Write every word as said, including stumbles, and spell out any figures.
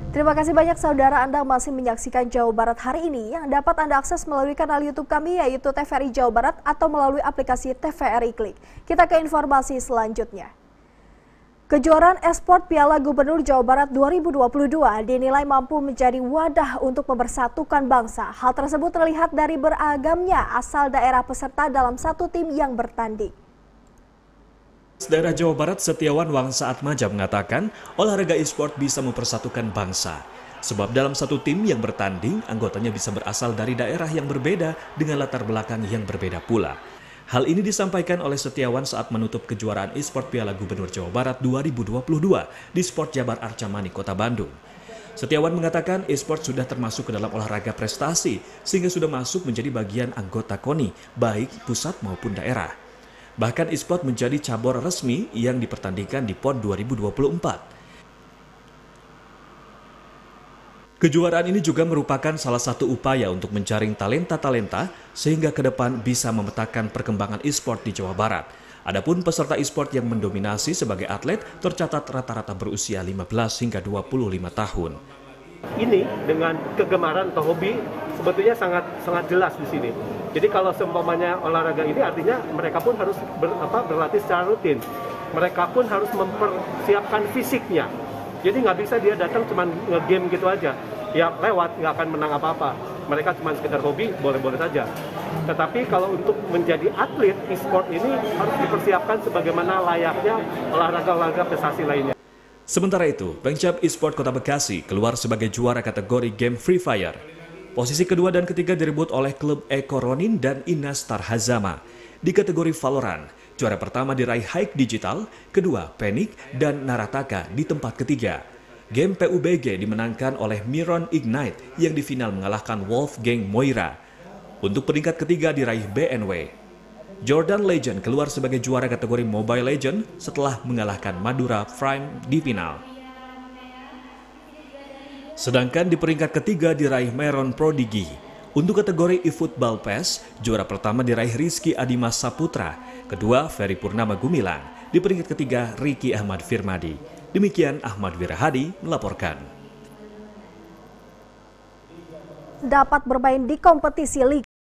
Terima kasih banyak saudara, Anda masih menyaksikan Jawa Barat hari ini yang dapat Anda akses melalui kanal YouTube kami yaitu T V R I Jawa Barat atau melalui aplikasi T V R I Klik. Kita ke informasi selanjutnya. Kejuaraan e-sport Piala Gubernur Jawa Barat dua ribu dua puluh dua dinilai mampu menjadi wadah untuk mempersatukan bangsa. Hal tersebut terlihat dari beragamnya asal daerah peserta dalam satu tim yang bertanding. Daerah Jawa Barat Setiawan Wangsa Atmaja mengatakan olahraga e-sport bisa mempersatukan bangsa. Sebab dalam satu tim yang bertanding, anggotanya bisa berasal dari daerah yang berbeda dengan latar belakang yang berbeda pula. Hal ini disampaikan oleh Setiawan saat menutup kejuaraan e-sport Piala Gubernur Jawa Barat dua ribu dua puluh dua di Sport Jabar Arca Mani, Kota Bandung. Setiawan mengatakan e-sport sudah termasuk ke dalam olahraga prestasi sehingga sudah masuk menjadi bagian anggota KONI, baik pusat maupun daerah. Bahkan e-sport menjadi cabur resmi yang dipertandingkan di PON dua ribu dua puluh empat. Kejuaraan ini juga merupakan salah satu upaya untuk menjaring talenta-talenta sehingga ke depan bisa memetakan perkembangan e-sport di Jawa Barat. Adapun peserta e-sport yang mendominasi sebagai atlet tercatat rata-rata berusia lima belas hingga dua puluh lima tahun. Ini dengan kegemaran atau hobi sebetulnya sangat sangat jelas di sini. Jadi kalau seumpamanya olahraga ini artinya mereka pun harus ber, apa, berlatih secara rutin. Mereka pun harus mempersiapkan fisiknya. Jadi nggak bisa dia datang cuma nge-game gitu aja. Ya lewat, nggak akan menang apa-apa. Mereka cuma sekedar hobi, boleh-boleh saja. Tetapi kalau untuk menjadi atlet e-sport ini harus dipersiapkan sebagaimana layaknya olahraga-olahraga prestasi lainnya. Sementara itu, Pengcap e-sport Kota Bekasi keluar sebagai juara kategori game Free Fire. Posisi kedua dan ketiga direbut oleh klub Eko Ronin dan Inas Tarhazama. Di kategori Valorant, juara pertama diraih Hike Digital, kedua Panic, dan Narataka di tempat ketiga. Game P U B G dimenangkan oleh Miron Ignite yang di final mengalahkan Wolfgang Moira. Untuk peringkat ketiga diraih B N W. Jordan Legend keluar sebagai juara kategori Mobile Legend setelah mengalahkan Madura Prime di final. Sedangkan di peringkat ketiga diraih Meron Prodigy. Untuk kategori eFootball Pass, juara pertama diraih Rizky Adimas Saputra, kedua Ferry Purnama Gumilang, di peringkat ketiga Ricky Ahmad Firmadi. Demikian Ahmad Wirahadi melaporkan. Dapat bermain di kompetisi Liga